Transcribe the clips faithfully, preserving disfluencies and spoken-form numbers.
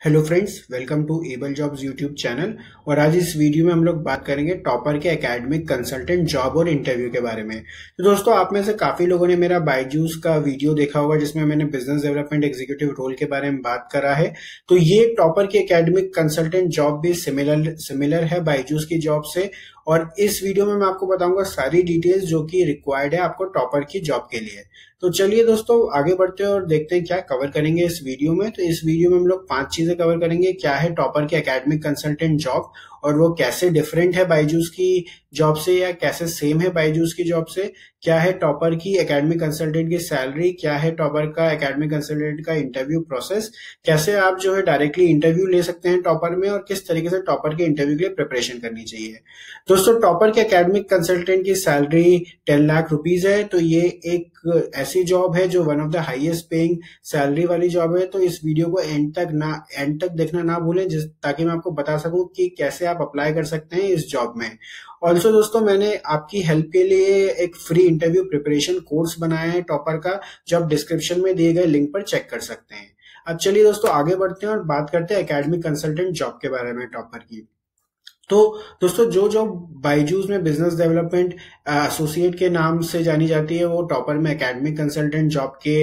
Hello friends, welcome to able jobs YouTube channel. और आज इस वीडियो में हम लोग बात करेंगे टॉपर के एकेडमिक कंसल्टेंट जॉब और इंटरव्यू के बारे में। तो दोस्तों, आप में से काफी लोगों ने मेरा बायजूस का वीडियो देखा होगा जिसमें मैंने बिजनेस डेवलपमेंट एग्जीक्यूटिव रोल के बारे में बात करा है। तो ये टॉपर की एकेडमिक कंसल्टेंट जॉब भी सिमिलर सिमिलर है बायजूस की जॉब से। और इस वीडियो में मैं आपको बताऊंगा सारी डिटेल्स जो कि रिक्वायर्ड है आपको टॉपर की जॉब के लिए। तो चलिए दोस्तों, आगे बढ़ते हैं और देखते हैं क्या कवर करेंगे इस वीडियो में। तो इस वीडियो में हम लोग पांच चीजें कवर करेंगे। क्या है टॉपर की एकेडमिक कंसल्टेंट जॉब और वो कैसे डिफरेंट है बायजूस की जॉब से या कैसे सेम है बायजूस की जॉब से। क्या है टॉपर की एकेडमिक कंसल्टेंट की सैलरी। क्या है टॉपर का एकेडमिक कंसल्टेंट का इंटरव्यू प्रोसेस। कैसे आप जो है डायरेक्टली इंटरव्यू ले सकते हैं टॉपर में और किस तरीके से टॉपर के इंटरव्यू के लिए प्रिपरेशन करनी चाहिए। दोस्तों, टॉपर के एकेडमिक कंसल्टेंट की सैलरी टेन लाख रुपीज है। तो ये एक ऐसी जॉब है जो one of the highest paying salary वाली जॉब है। तो इस वीडियो को एंड तक ना एंड तक देखना ना भूलें, जिस ताकि मैं आपको बता सकूं कि कैसे आप अप्लाई कर सकते हैं इस जॉब में। ऑल्सो दोस्तों, मैंने आपकी हेल्प के लिए एक फ्री इंटरव्यू प्रिपरेशन कोर्स बनाया है टॉपर का, जो आप डिस्क्रिप्शन में दिए गए लिंक पर चेक कर सकते हैं। अब चलिए दोस्तों, आगे बढ़ते हैं और बात करते हैं एकेडमिक कंसल्टेंट जॉब के बारे में टॉपर की। तो दोस्तों, जो जॉब बायजूस में बिजनेस डेवलपमेंट एसोसिएट के नाम से जानी जाती है, वो टॉपर में एकेडमिक कंसल्टेंट जॉब के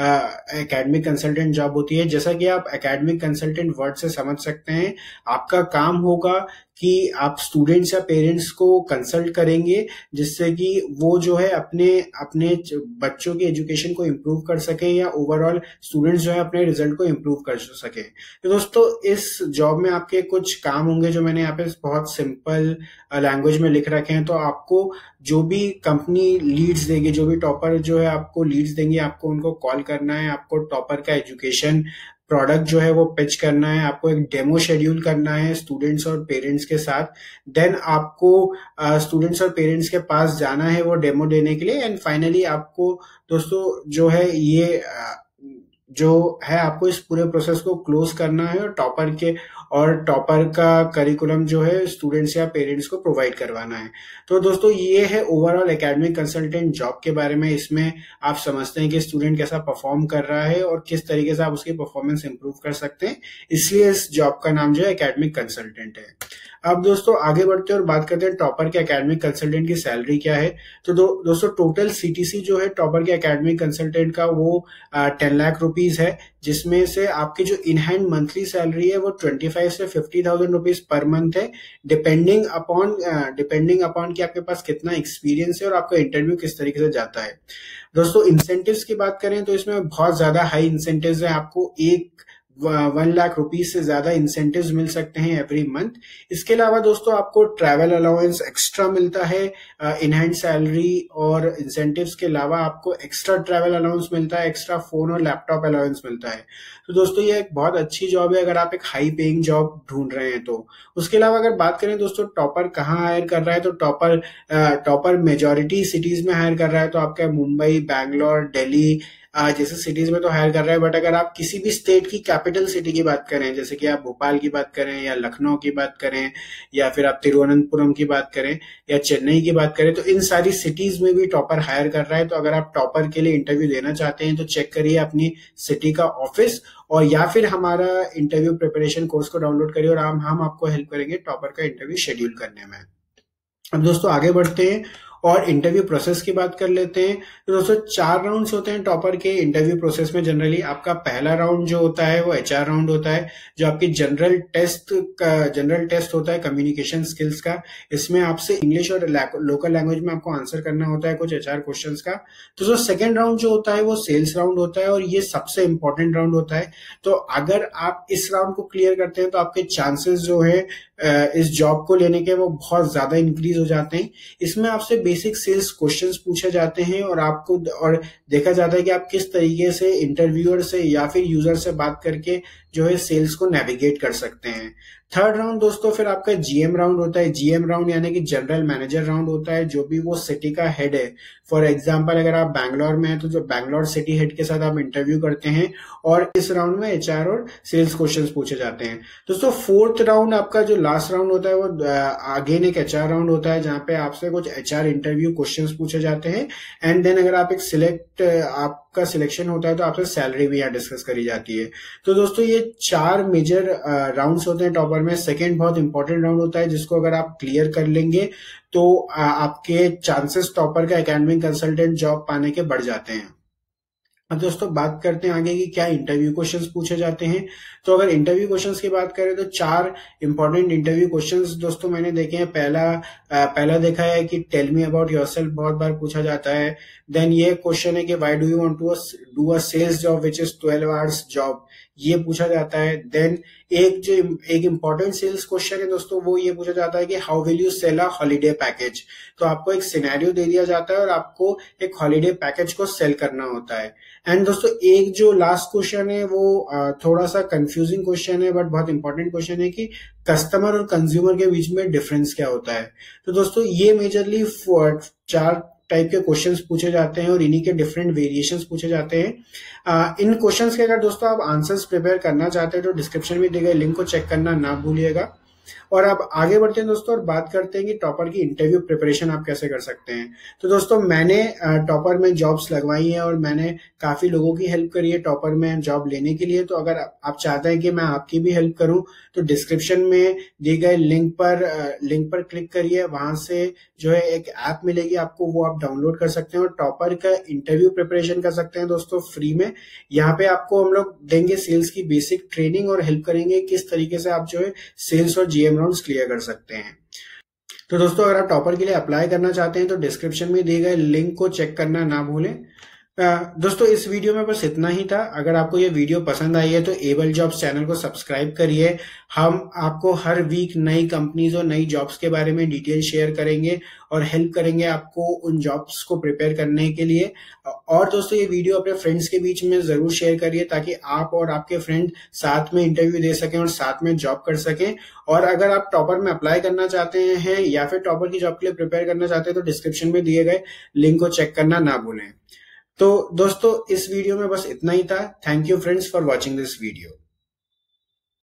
एकेडमिक कंसल्टेंट जॉब होती है। जैसा कि आप एकेडमिक कंसल्टेंट वर्ड से समझ सकते हैं, आपका काम होगा कि आप स्टूडेंट्स या पेरेंट्स को कंसल्ट करेंगे, जिससे कि वो जो है अपने अपने बच्चों की एजुकेशन को इम्प्रूव कर सके या ओवरऑल स्टूडेंट्स जो है अपने रिजल्ट को इम्प्रूव कर सके। तो दोस्तों, इस जॉब में आपके कुछ काम होंगे जो मैंने यहाँ पे बहुत सिंपल लैंग्वेज में लिख रखे हैं। तो आपको जो भी कंपनी लीड्स देगी, जो भी टॉपर जो है आपको लीड्स देंगे, आपको उनको कॉल करना है। आपको टॉपर का एजुकेशन प्रोडक्ट जो है वो पिच करना है। आपको एक डेमो शेड्यूल करना है स्टूडेंट्स और पेरेंट्स के साथ। देन आपको स्टूडेंट्स और पेरेंट्स के पास जाना है वो डेमो देने के लिए। एंड फाइनली आपको दोस्तों जो है ये uh, जो है आपको इस पूरे प्रोसेस को क्लोज करना है और टॉपर के और टॉपर का करिकुलम जो है स्टूडेंट्स या पेरेंट्स को प्रोवाइड करवाना है। तो दोस्तों, ये है ओवरऑल एकेडमिक कंसल्टेंट जॉब के बारे में। इसमें आप समझते हैं कि स्टूडेंट कैसा परफॉर्म कर रहा है और किस तरीके से आप उसकी परफॉर्मेंस इंप्रूव कर सकते हैं। इसलिए इस जॉब का नाम जो है एकेडमिक कंसल्टेंट है। अब दोस्तों, आगे बढ़ते हैं और बात करते हैं टॉपर के एकेडमिक कंसल्टेंट की सैलरी क्या है। तो दो, दोस्तों टोटल सीटीसी जो है टॉपर के एकेडमिक कंसल्टेंट का वो टेन लाख रुपीज है, जिसमें से आपकी जो इन हैंड मंथली सैलरी है वो ट्वेंटी फाइव से fifty thousand rupees per month है, डिपेंडिंग अपॉन डिपेंडिंग अपॉन कि आपके पास कितना एक्सपीरियंस है और आपका इंटरव्यू किस तरीके से जाता है। दोस्तों, इंसेंटिव्स की बात करें तो इसमें बहुत ज्यादा हाई इंसेंटिव्स है। आपको एक वन लाख रुपीज से ज्यादा इंसेंटिव्स मिल सकते हैं एवरी मंथ। इसके अलावा दोस्तों, आपको ट्रैवल अलाउंस एक्स्ट्रा मिलता है इन हैंड सैलरी और इंसेंटिव्स के अलावा आपको एक्स्ट्रा ट्रैवल अलाउंस मिलता है, एक्स्ट्रा फोन और लैपटॉप अलाउंस मिलता है। तो दोस्तों, ये एक बहुत अच्छी जॉब है अगर आप एक हाई पेइंग जॉब ढूंढ रहे हैं तो। उसके अलावा अगर बात करें दोस्तों, टॉपर कहाँ हायर कर रहा है, तो टॉपर टॉपर मेजोरिटी सिटीज में हायर कर रहा है। तो आपका मुंबई, बैंगलोर, दिल्ली जैसे सिटीज में तो हायर कर रहा है। बट अगर आप किसी भी स्टेट की कैपिटल सिटी की बात करें, जैसे कि आप भोपाल की बात करें या लखनऊ की बात करें या फिर आप तिरुवनंतपुरम की बात करें या चेन्नई की बात करें, तो इन सारी सिटीज में भी टॉपर हायर कर रहा है। तो अगर आप टॉपर के लिए इंटरव्यू देना चाहते हैं तो चेक करिए अपनी सिटी का ऑफिस, और या फिर हमारा इंटरव्यू प्रिपरेशन कोर्स को डाउनलोड करिए और हम हम आपको हेल्प करेंगे टॉपर का इंटरव्यू शेड्यूल करने में। अब दोस्तों, आगे बढ़ते हैं और इंटरव्यू प्रोसेस की बात कर लेते हैं। तो दोस्तों, चार राउंड्स होते हैं टॉपर के इंटरव्यू प्रोसेस में जनरली। आपका पहला राउंड जो होता है वो एचआर राउंड होता है, जो आपकी जनरल टेस्ट का जनरल टेस्ट होता है कम्युनिकेशन स्किल्स का। इसमें आपसे इंग्लिश और लोकल लैंग्वेज में आपको आंसर करना होता है कुछ एचआर क्वेश्चंस का। तो जो सेकेंड राउंड जो होता है वो सेल्स राउंड होता है और ये सबसे इंपॉर्टेंट राउंड होता है। तो अगर आप इस राउंड को क्लियर करते हैं तो आपके चांसेस जो है इस जॉब को लेने के वो बहुत ज्यादा इंक्रीज हो जाते हैं। इसमें आपसे बेसिक सेल्स क्वेश्चंस पूछे जाते हैं और आपको और देखा जाता है कि आप किस तरीके से इंटरव्यूअर से या फिर यूजर से बात करके जो है सेल्स को नेविगेट कर सकते हैं। थर्ड राउंड दोस्तों फिर आपका जीएम राउंड होता है। जीएम राउंड यानी कि जनरल मैनेजर राउंड होता है, जो भी वो सिटी का हेड है। फॉर एग्जांपल, अगर आप बैंगलोर में हैं तो जो बैंगलोर सिटी हेड के साथ आप इंटरव्यू करते हैं और इस राउंड में एचआर और सेल्स क्वेश्चंस पूछे जाते हैं। दोस्तों, फोर्थ राउंड आपका जो लास्ट राउंड होता है वो अगेन एक एचआर राउंड होता है, जहां पे आपसे कुछ एचआर इंटरव्यू क्वेश्चंस पूछे जाते हैं, एंड देन अगर आप एक सिलेक्ट आपका सिलेक्शन होता है तो आपसे सैलरी भी यहाँ डिस्कस करी जाती है। तो दोस्तों ये चार मेजर राउंड्स होते हैं टॉपर में। सेकेंड बहुत इंपॉर्टेंट राउंड होता है जिसको अगर आप क्लियर कर लेंगे तो आपके चांसेस टॉपर का एकेडमिक कंसल्टेंट जॉब पाने के बढ़ जाते हैं। अब दोस्तों बात करते हैं आगे कि क्या इंटरव्यू क्वेश्चंस पूछे जाते हैं। तो अगर इंटरव्यू क्वेश्चंस की बात करें तो चार इंपॉर्टेंट इंटरव्यू क्वेश्चंस दोस्तों मैंने देखे हैं। पहला पहला देखा है कि टेल मी अबाउट योरसेल्फ, बहुत बार पूछा जाता है। देन ये क्वेश्चन है कि why do you want to do a sales job which is twelve hours job, ये पूछा जाता है। देन एक जो एक इंपॉर्टेंट सेल्स क्वेश्चन है दोस्तों वो ये पूछा जाता है कि how will you sell a holiday package. तो आपको एक सिनेरियो दे दिया जाता है और आपको एक हॉलीडे पैकेज को सेल करना होता है। एंड दोस्तों एक जो लास्ट क्वेश्चन है वो थोड़ा सा कंफ्यूजिंग क्वेश्चन है बट बहुत इंपॉर्टेंट क्वेश्चन है कि कस्टमर और कंज्यूमर के बीच में डिफरेंस क्या होता है। तो दोस्तों ये मेजरली चार टाइप के क्वेश्चंस पूछे जाते हैं और इन्हीं के डिफरेंट वेरिएशंस पूछे जाते हैं। आ, इन क्वेश्चंस के अगर दोस्तों आप आंसर्स प्रिपेयर करना चाहते हैं तो डिस्क्रिप्शन में दिए गए लिंक को चेक करना ना भूलिएगा। और अब आगे बढ़ते हैं दोस्तों और बात करते हैं कि टॉपर की इंटरव्यू प्रिपरेशन आप कैसे कर सकते हैं। तो दोस्तों मैंने टॉपर में जॉब्स लगवाई हैं और मैंने काफी लोगों की हेल्प करी है टॉपर में जॉब लेने के लिए। तो अगर आप चाहते हैं कि मैं आपकी भी हेल्प करूं तो डिस्क्रिप्शन में दिए गए लिंक पर लिंक पर क्लिक करिए, वहां से जो है एक ऐप मिलेगी आपको, वो आप डाउनलोड कर सकते हैं और टॉपर का इंटरव्यू प्रिपरेशन कर सकते हैं दोस्तों फ्री में। यहाँ पे आपको हम लोग देंगे सेल्स की बेसिक ट्रेनिंग और हेल्प करेंगे किस तरीके से आप जो है सेल्स और जीएम राउंड्स क्लियर कर सकते हैं। तो दोस्तों अगर आप टॉपर के लिए अप्लाई करना चाहते हैं तो डिस्क्रिप्शन में दिए गए लिंक को चेक करना ना भूलें। दोस्तों इस वीडियो में बस इतना ही था। अगर आपको ये वीडियो पसंद आई है तो एबल जॉब्स चैनल को सब्सक्राइब करिए। हम आपको हर वीक नई कंपनीज और नई जॉब्स के बारे में डिटेल शेयर करेंगे और हेल्प करेंगे आपको उन जॉब्स को प्रिपेयर करने के लिए। और दोस्तों ये वीडियो अपने फ्रेंड्स के बीच में जरूर शेयर करिए ताकि आप और आपके फ्रेंड साथ में इंटरव्यू दे सकें और साथ में जॉब कर सकें। और अगर आप टॉपर में अप्लाई करना चाहते हैं या फिर टॉपर की जॉब के लिए प्रिपेयर करना चाहते हैं तो डिस्क्रिप्शन में दिए गए लिंक को चेक करना ना भूलें। तो दोस्तों इस वीडियो में बस इतना ही था। Thank you friends for watching this video.